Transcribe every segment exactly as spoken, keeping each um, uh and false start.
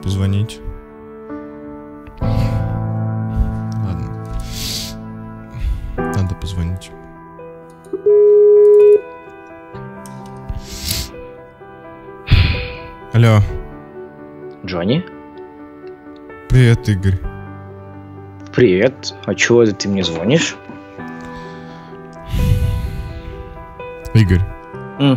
позвонить. Ладно. Надо позвонить. Алло. Джонни? Привет, Игорь. Привет. А чего это ты мне звонишь? Игорь. М.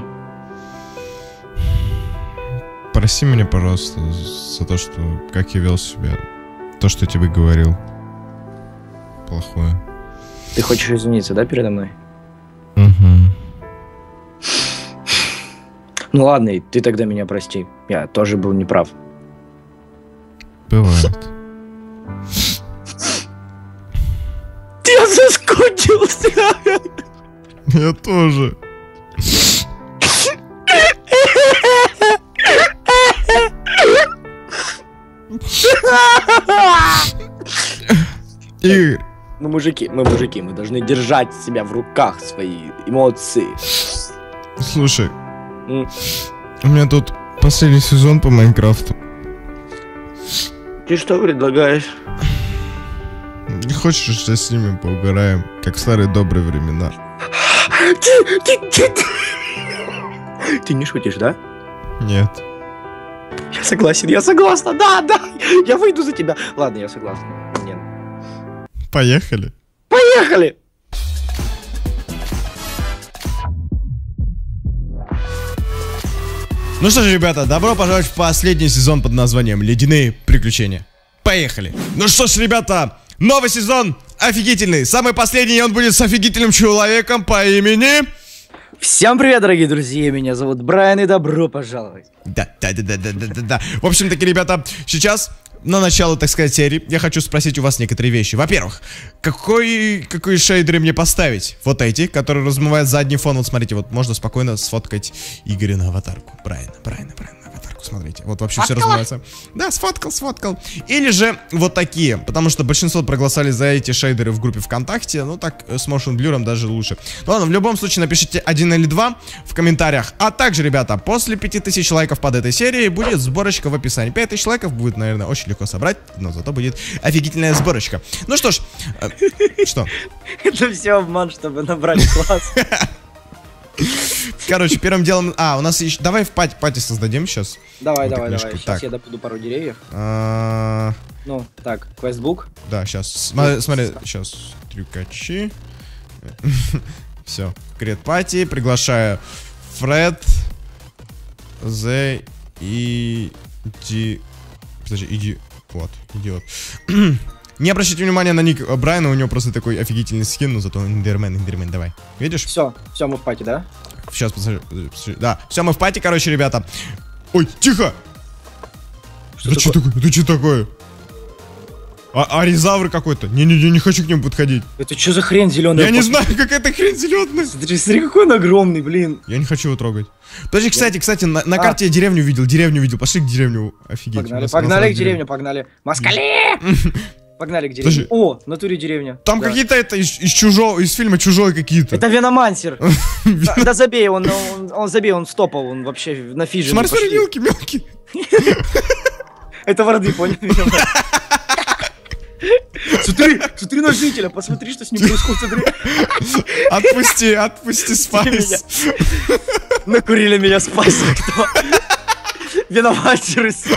Прости меня, пожалуйста, за то, что как я вел себя. То, что я тебе говорил. Плохое. Ты хочешь извиниться, да, передо мной? Угу. Ну ладно, и ты тогда меня прости. Я тоже был неправ. Бывает. Я соскучился! Я тоже. Игорь. Мы мужики, мы мужики, мы должны держать себя в руках, свои эмоции. Слушай, М. у меня тут последний сезон по Майнкрафту. Ты что предлагаешь? Не хочешь, что с ними поугараем, как в старые добрые времена? Ты, ты, ты, ты. Ты не шутишь, да? Нет. Я согласен, я согласна, да, да, я выйду за тебя. Ладно, я согласна. Нет. Поехали. Поехали! Ну что ж, ребята, добро пожаловать в последний сезон под названием «Ледяные приключения». Поехали! Ну что ж, ребята, новый сезон офигительный. Самый последний, и он будет с офигительным человеком по имени... Всем привет, дорогие друзья, меня зовут Брайан, и добро пожаловать. Да, да, да, да, да, да, да, да. В общем, таки, ребята, сейчас... На начало, так сказать, серии я хочу спросить у вас некоторые вещи. Во-первых, какой, какой шейдеры мне поставить? Вот эти, которые размывают задний фон. Вот смотрите, вот можно спокойно сфоткать Игоря на аватарку. Брайана, Брайана, Брайана на аватарку, смотрите. Вот вообще все размывается. Да, сфоткал, сфоткал. Или же вот такие, потому что большинство проголосовали за эти шейдеры в группе ВКонтакте. Ну так, с motion blur'ом даже лучше. Ну ладно, в любом случае напишите один или два в комментариях. А также, ребята, после пяти тысяч лайков под этой серией будет сборочка в описании. пять тысяч лайков будет, наверное, очень легко собрать, но зато будет офигительная сборочка. Ну что ж, э, что? Это все обман, чтобы набрать класс. Короче, первым делом... А, у нас еще... Давай в пати, пати создадим сейчас. Давай, Вот давай, книжку. давай. Сейчас Так. я допуду пару деревьев. А, Ну, так, квестбук. Да, сейчас. Смотри, смотри, сейчас. Трюкачи. Все. Крет пати. Приглашаю Фред. Зе и... Ди... Подожди, иди... Вот, идиот. Не обращайте внимания на ник Брайана, у него просто такой офигительный скин, но зато эндермен, эндермен, давай. Видишь? Все, все, мы в пати, да? Сейчас, подожди, подожди. Да, все, мы в пати, короче, ребята. Ой, тихо! Что Это что такое? Это что такое? А, аризавр какой-то. Не-не-не, не хочу к нему подходить. Это что за хрень зеленая? Я не знаю, какая-то хрень зеленая. Смотри, смотри, какой он огромный, блин. Я не хочу его трогать. Подожди, кстати, кстати, на, на А. карте я деревню видел, деревню видел. Пошли к деревню. Офигеть. Погнали, у нас- погнали у нас к деревне, погнали. Москали! Погнали к деревне. Подожди. О, в натуре деревня. Там Да. какие-то это из, из чужого, из фильма «Чужой» какие-то. Это Веномансер. Да, да забей, он, он, он забей, он стопал, он вообще на фиже. Смотри, смотри, мелкий, мелкий. Это варды, понял? Смотри, смотри на жителя, посмотри, что с ним происходит, смотри. Отпусти, отпусти, спайс. Накурили меня спайс, кто? Веномансер из...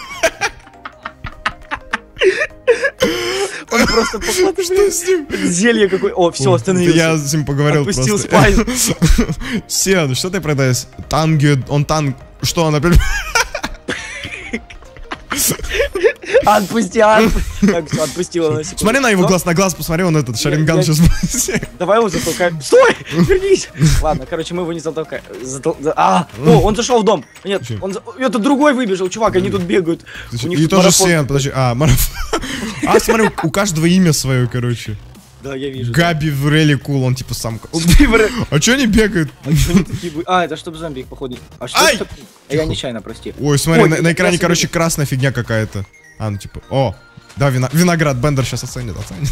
Он просто посмотри, Что с ним? зелье какое. О, все, остановился. Я с ним поговорил Отпустил просто. спайс. Сен, что ты продаешь? Танги, он танк... Что он опять... Отпусти, отпусти. Так, все, отпустила на секунду. Смотри на его Ну, глаз на глаз, посмотри, он этот шаринган я- сейчас... Давай его затолкаем. Стой! Вернись! Ладно, короче, мы его не затолкаем. Затол- за- А, о, он зашел в дом. Нет, Зачем? он... за- Это другой выбежал, чувак, они тут бегают. У них И тут тоже марафон. Сен, подожди. А, марафон. А, смотри, у каждого имя свое, короче. Да, я вижу. Габи в Релли Кул, он типа сам... Бивер- А чё они бегают? А чё они такие вы- А, это чтобы зомби их походу. А что Ай! это? А я нечаянно, прости. Ой, смотри, Ой, на, на экране, я короче, себе- красная фигня какая-то. А, ну типа, о, да, вина- виноград, Бендер сейчас оценит, оценит.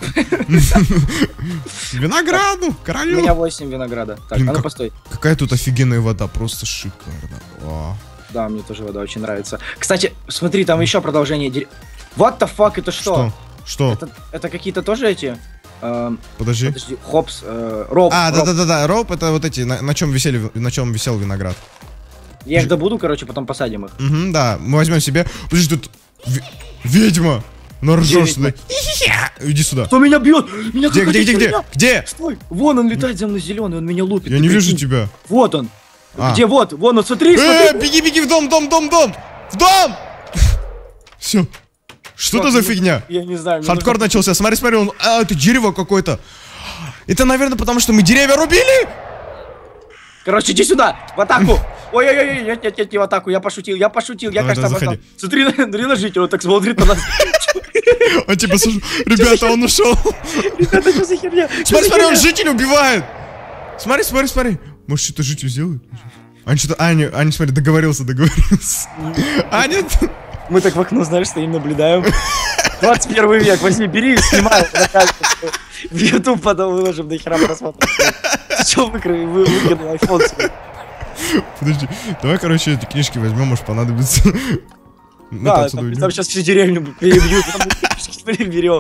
Винограду, У королю. меня восемь винограда. Так, Блин, а ну как- постой. Какая тут офигенная вода, просто шикарно. О. Да, мне тоже вода очень нравится. Кстати, смотри, там еще продолжение. Дер... What the fuck, это что? Что? Что? Это, это какие-то тоже эти... Эм, Подожди. подожди, хопс, э, роп. А, роп. да-да-да, роп это вот эти, на, на чем висели, на чем висел виноград. Я их добуду, короче, потом посадим их. Угу, да, мы возьмем себе. Подожди, тут в... ведьма. Ну ржешь сюда. Иди сюда. Кто меня бьет? Меня Где, где, где, где? Где? Стой! Вон он летает за мной зеленый, он меня лупит. Я не вижу тебя. Вот он. А. Где вот? Вон он, смотри, Э, смотри. беги, беги в дом, дом, дом, дом! В дом! Все. Что это за фигня? Я не знаю. Хардкор нужно... начался. Смотри, смотри, он... А, это дерево какое-то. Это, наверное, потому что мы деревья рубили? Короче, иди сюда, в атаку. Ой-ой-ой, нет, нет, нет, не в атаку, я пошутил, я пошутил, я, Давай, кажется, давай, обожал. Смотри, смотри на жителя, он так смотрит на нас. Он типа, слушай, ребята, он ушел. Ребята, что за херня? Смотри, смотри, он жителя убивает. Смотри, смотри, смотри. Может, что-то житель сделает? Аня что-то... Аня, Аня, смотри, договорился, договорился. Аня... Мы так в окно, знаешь, стоим, наблюдаем. двадцать первый век, возьми, бери и снимай. В YouTube потом выложим до хера просмотров. Ты что выкинул айфон свой? Подожди, давай, короче, эти книжки возьмем, может понадобится. Да, там, там сейчас всю деревню перебьют, там книжки переберем.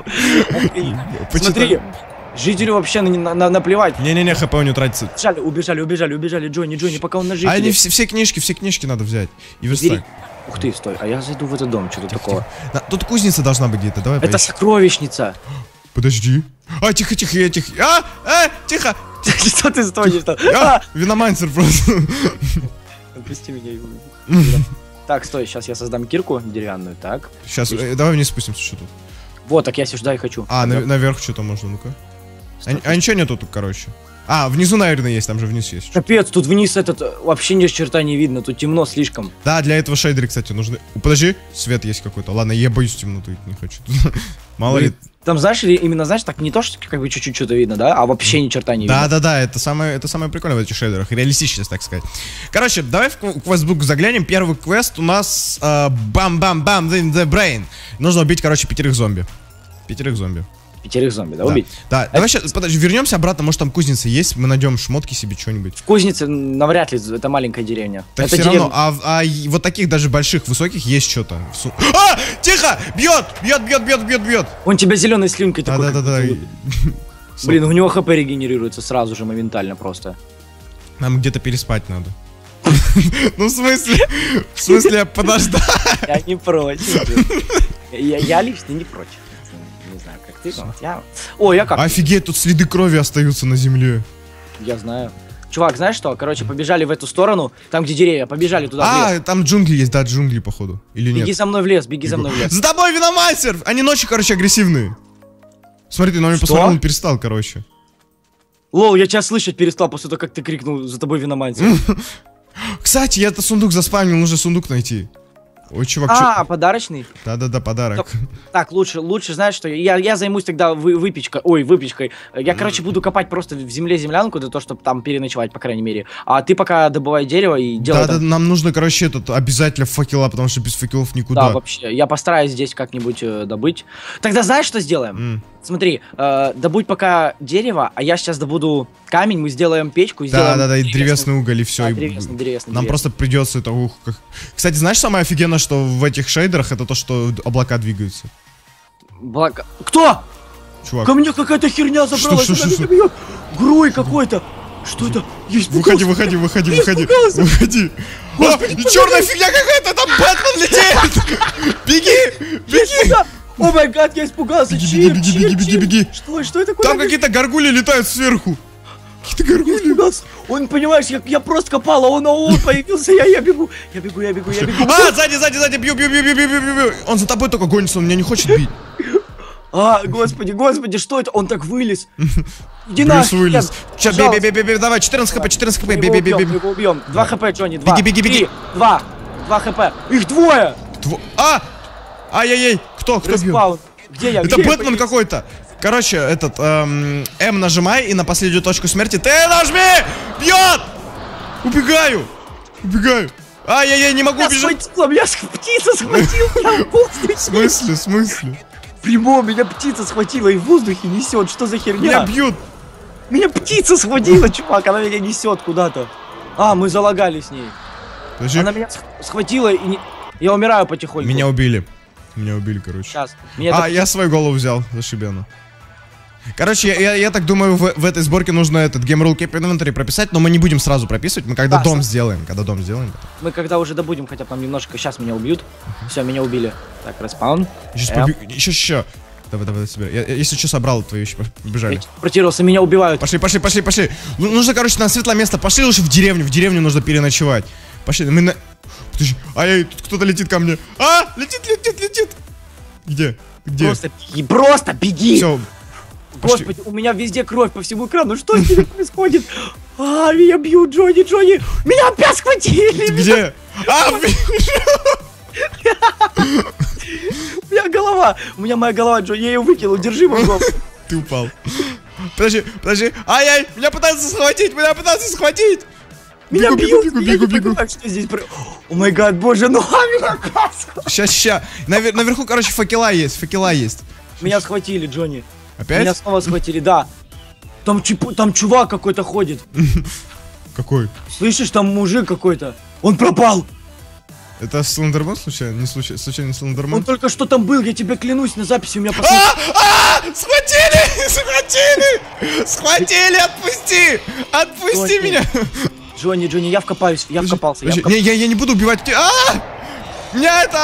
Смотри, жителю вообще на, на, наплевать. Не-не-не, хп не тратится. Убежали, убежали, убежали, убежали, Джонни, Джонни, пока он на жителе. А они все, все книжки, все книжки надо взять и верстать. Ух ты, стой, а я зайду в этот дом, что-то такого. Да, тут кузница должна быть где-то, давай Это поищем. сокровищница. Подожди. А, тихо, тихо, я тихо. А, а, тихо. Что ты стонешь там? А, виномансер просто. Отпусти меня. Так, стой, сейчас я создам кирку деревянную, так. Сейчас, э, давай вниз спустимся, что тут. Вот, так я сюда и хочу. А, на, наверх что-то можно, ну-ка. А, а ничего нету тут, короче. А, внизу, наверное, есть, там же вниз есть. Капец, тут вниз этот вообще ни черта не видно, тут темно слишком. Да, для этого шейдеры, кстати, нужны. Подожди, свет есть какой-то. Ладно, я боюсь темноту, не хочу. Мало ли. Там, знаешь, именно, знаешь, так не то, что как бы чуть-чуть что-то видно, да, а вообще ни черта не видно. Да-да-да, это самое, это самое прикольное в этих шейдерах, реалистичность, так сказать. Короче, давай в квестбук заглянем. Первый квест у нас бам-бам-бам, uh, in the brain. Нужно убить, короче, пятерых зомби. Пятерых зомби. Пятерых зомби, да, да. убить? Да, это... давай сейчас, подожди, вернемся обратно, может там кузница есть, мы найдем шмотки себе, что-нибудь. В кузнице навряд ли, это маленькая деревня. Так это все деревня. равно, а, а вот таких даже больших, высоких есть что-то. А, тихо, бьет, бьет, бьет, бьет, бьет, бьет. Он тебя зеленой слюнкой да, такой. Да, да, да. Блин, у него хп регенерируется сразу же, моментально просто. Нам где-то переспать надо. Ну, в смысле, в смысле, подождать. Я не против. Я лично не против. Не знаю, как ты, но я... О, я как? Офигеть, тут следы крови остаются на земле. Я знаю. Чувак, знаешь что? Короче, побежали в эту сторону, там, где деревья, побежали туда в лес. А, там джунгли есть, да, джунгли, походу. Или нет? Беги за мной в лес, беги за мной в лес. За тобой, виномастер! Они ночью, короче, агрессивные. Смотри, ты на меня посмотрел, он перестал, короче. Лол, я тебя слышать перестал после того, как ты крикнул «За тобой виномастер». Кстати, я это сундук заспавнил, нужно сундук найти. Ой, чувак, А, подарочный? Да-да-да, подарок. Так, лучше, лучше, знаешь что, я, я займусь тогда вы, выпечкой, ой, выпечкой. Я, короче, буду копать просто в земле землянку для того, чтобы там переночевать, по крайней мере. А ты пока добывай дерево и делай Да-да, там... нам нужно, короче, этот, обязательно факела, потому что без факелов никуда. Да, вообще, я постараюсь здесь как-нибудь э, добыть. Тогда знаешь, что сделаем? Mm. Смотри, э, добудь пока дерево, а я сейчас добуду камень, мы сделаем печку и сделаем... Да-да-да, и древесный уголь, и все. Да, и... древесный, древесный, Нам древесный. просто придется это... Ух, как... Кстати, знаешь, самое офигенное, что в этих шейдерах, это то, что облака двигаются. Благ... Кто? Чувак. Ко мне какая-то херня забралась, Что, что, она что, меня бьет. Груй какой-то. Что это? Я Выходи, выходи, выходи, выходи. Выходи. А, черная фигня какая-то, там Бэтмен летит. Беги, беги. О май гад, я испугался. Беги, Чип, беги, чип, беги, беги, чип. беги. Что, что это такое? Там какие-то горгули летают сверху. Какие-то горгули. Он, понимаешь, я, я просто копал, а он, а он появился, я, я бегу, я бегу, я бегу, я бегу. А, сзади, сзади, сзади, бью, бью, бью, бью, бью, бью, бью. Он за тобой только гонится, он меня не хочет бить. А, господи, господи, что это? Он так вылез. Иди Брюс нахер. вылез. Сейчас, бей, бей, бей, бей, бей, давай, четырнадцать хп, четырнадцать хп, бей, бей, бей, бей. Мы его убьем, два хп, Джонни, два. Беги, беги, беги. Три, два, два хп. Их двое. Тво... А! Ай-яй-яй! Кто? Кто бьет? Респаун. Где я? Это Где я Бэтмен появился? какой-то! Короче, этот, эм, М нажимай и на последнюю точку смерти ты нажми! Бьет! Убегаю! Убегаю! Ай-яй-яй, не могу Меня бежать! схватила, меня сх- птица схватила, я в воздухе. В смысле, в смысле? Прямо, меня птица схватила и в воздухе несет, что за херня? Меня бьют! Меня птица схватила, чувак, она меня несет куда-то. А, мы залагали с ней. Подожди. Она меня схватила и не... Я умираю потихоньку. Меня убили. Меня убили, короче. Сейчас. Меня а, так... я свою голову взял, зашибенно. Короче, я, я, я так думаю, в, в этой сборке нужно этот Game Rule Keep Inventory прописать, но мы не будем сразу прописывать, мы когда да, дом сам... сделаем, когда дом сделаем. Мы когда уже добудем, хотя бы там немножко, сейчас меня убьют. Uh-huh. Все, меня убили. Так, респаун. Сейчас, эм. побег... еще, еще. Давай, давай, собирай. Я, я, если что, собрал твои вещи, побежали. Я протировался, меня убивают. Пошли, пошли, пошли, пошли. Ну, нужно, короче, на светлое место. Пошли лучше в деревню, в деревню нужно переночевать. Пошли, мы на... Подожди, ай, тут кто-то летит ко мне. А, летит, летит, летит. Где? Где? Просто беги, просто беги. Все. Господи, у меня везде кровь по всему экрану. Что с ними происходит? А, меня бьют, Джонни, Джонни. Меня опять схватили. Где? А, у меня голова. У меня моя голова, Джонни, я ее выкинул. Держи мою голову. Ты упал. Подожди, подожди. Ай-яй, меня пытаются схватить, меня пытаются схватить. Меня бегу, бьют, бегу, я бегу, не бегу. понимаю, что здесь про... О май гад, боже, ну а меня каска. Сейчас, сейчас. Навер... Наверху, короче, факела есть, факела есть. Меня схватили, Джонни. Опять? Меня снова схватили, да. Там, чип... там чувак какой-то ходит. Какой? Слышишь, там мужик какой-то. Он пропал. Это Слендерман случайно? Не случайно, случайно Слендерман? Он только что там был, я тебе клянусь, на записи у меня посмотри. А! А! Схватили! Схватили! Схватили! Отпусти! Отпусти меня! Джонни, Джонни, я вкопаюсь, я вкопался. Я, вкоп... не, я, я не буду убивать тебя. А! Меня это...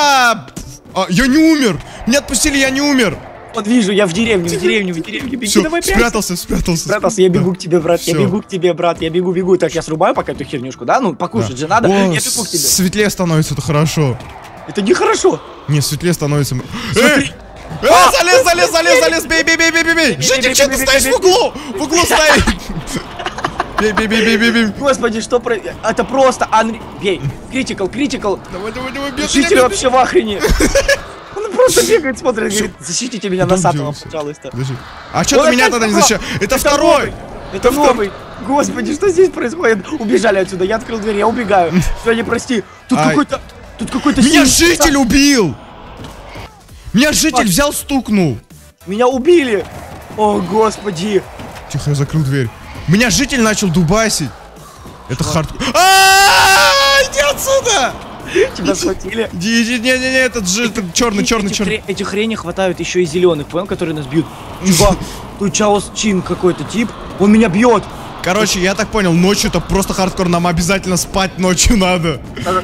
А, я не умер! Меня отпустили, я не умер! Вот вижу, я в деревне, в деревне, в деревне. Беги, Всё, давай, спрятался, спрятался. Спрятался, я бегу да. к тебе, брат, Всё. я бегу к тебе, брат, я бегу, бегу. Так, я срубаю пока эту хернюшку, да? Ну, покушать да. же надо. О, я бегу к тебе. Светлее становится, это хорошо. Это нехорошо. Не, светлее становится. Смотри. Эй! А, залез, залез, залез, залез, бей, бей, бей, бей, бей, бей. Житель, что ты стоишь в углу? В углу стоит. Бей, бей, бей, бей, бей, бей. Господи, что про... Это просто анри... Бей. Критикал, критикал. Давай, давай, давай, бей. Житель вообще в охрени. Он просто бегает, смотрит, говорит, защитите меня носатого, пожалуйста. А что ты меня тогда не защищаешь? Это второй. Это новый. Господи, что здесь происходит? Убежали отсюда, я открыл дверь, я убегаю. Женя, прости. Тут какой-то... Тут какой-то... Меня житель убил! Меня житель взял, стукнул. Меня убили. О, господи. Тихо, я закрыл дверь. Меня житель начал дубасить. Это хард... Аааа! Иди отсюда! Тебя схватили. Не-не-не, этот же черный, черный, черный. Эти хрени хватают еще и зеленых, понял, которые нас бьют. Чувак, тут Чаос Чин какой-то тип, он меня бьет. Короче, я так понял, ночью-то просто хардкор, нам обязательно спать ночью надо.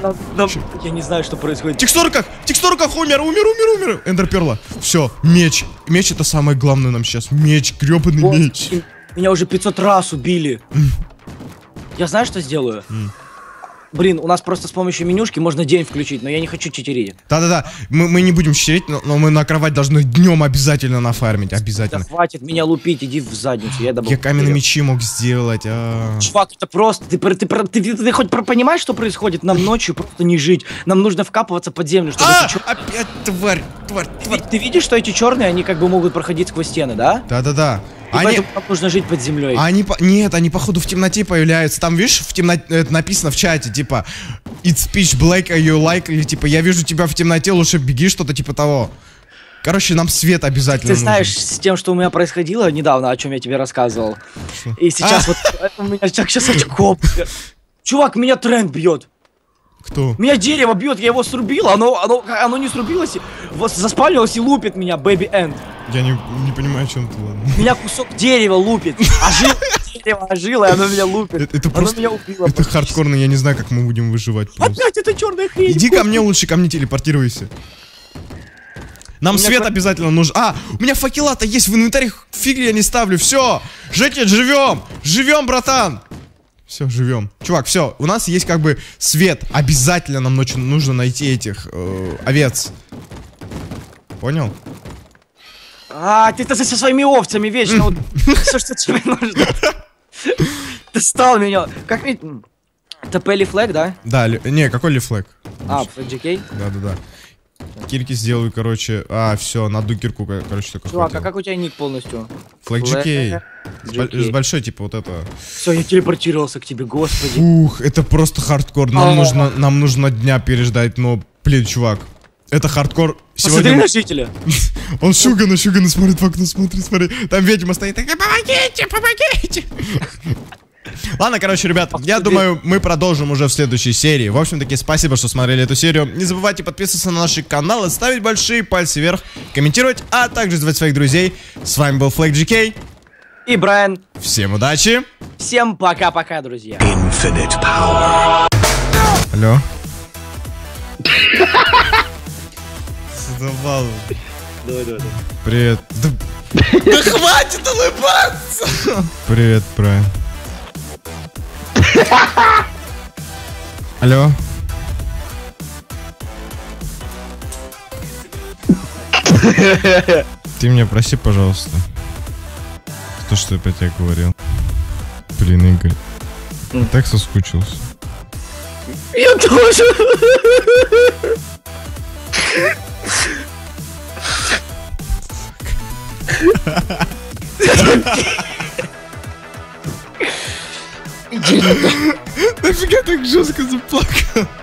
Я не знаю, что происходит. В текстурках, в текстурках умер, умер, умер, умер. Эндер перла. Все, меч. Меч это самое главное нам сейчас. Меч, гребаный вот, меч. Меня уже пятьсот раз убили. Я знаю, что сделаю? Mm. Блин, у нас просто с помощью менюшки можно день включить, но я не хочу читерить. Да-да-да, мы, мы не будем читерить, но, но мы на кровать должны днем обязательно нафармить, обязательно. Да хватит меня лупить, иди в задницу, я добыл. Я каменные мечи мог сделать, а... Чувак, это просто, ты, ты, ты, ты, ты, ты хоть понимаешь, что происходит? Нам ночью просто не жить, нам нужно вкапываться под землю, чтобы... А, чер... опять тварь, тварь, тварь. Ты, ты видишь, что эти черные, они как бы могут проходить сквозь стены, да? Да-да-да. И они... поэтому нам нужно жить под землей. Они по... Нет, они походу в темноте появляются. Там, видишь, в темноте это написано в чате, типа It's pitch black, are you like? Или типа я вижу тебя в темноте, лучше беги, что-то типа того. Короче, нам свет обязательно Ты нужен. знаешь, с тем, что у меня происходило недавно, о чем я тебе рассказывал. Шо? И сейчас а? вот у меня сейчас очко. Чувак, меня тренд бьет. Кто? Меня дерево бьет, я его срубил, оно, оно, оно не срубилось, вот заспавнилось и лупит меня, baby end. Я не, не понимаю, о чем ты, ладно. Меня кусок дерева лупит, ожил дерево, ожило, и оно меня лупит. Это, это оно просто, меня убило. Это хардкорно, я не знаю, как мы будем выживать. Просто. Опять эта черная хрень. Иди ко мне лучше, ко мне телепортируйся. Нам свет хват... обязательно нужен. А, у меня факела-то есть в инвентаре, фиг я не ставлю. Все, жители, живем, живем, братан. Все, живем. Чувак, все, у нас есть как бы свет. Обязательно нам ночью нужно найти этих э, овец. Понял? А, ты-то со своими овцами вечно. Что ж тебе нужно? Ты стал меня. Как мне... Это Пелли Флэг, да? Да, не, какой лифлэг? А, джи кей? Да-да-да. Кирки сделаю, короче. А, все, надо кирку, короче, только. Чувак, а как у тебя ник полностью? Флэг джи кей. С большой, типа, вот это. Все, я телепортировался к тебе, господи. Ух, это просто хардкор. Нам нужно, нам нужно дня переждать, но, блин, чувак. Это хардкор. Посмотри на жителя. Он шугано, шугано смотрит в окно, смотри, смотри. Там ведьма стоит, такая, помогите, помогите. Ладно, короче, ребят, я думаю, мы продолжим уже в следующей серии. В общем-таки, спасибо, что смотрели эту серию. Не забывайте подписываться на наши каналы, ставить большие пальцы вверх, комментировать, а также звать своих друзей. С вами был FlakeGK и Брайан. Всем удачи. Всем пока-пока, друзья. Infinite power. Алло. Задавал. Давай, давай, давай. Привет. Да, да хватит улыбаться! Привет, Брайан. Алло. Ты меня прости, пожалуйста. То, что я про тебя говорил. Блин, Игорь. Я так соскучился. Я тоже. Нафига так жестко заплакал?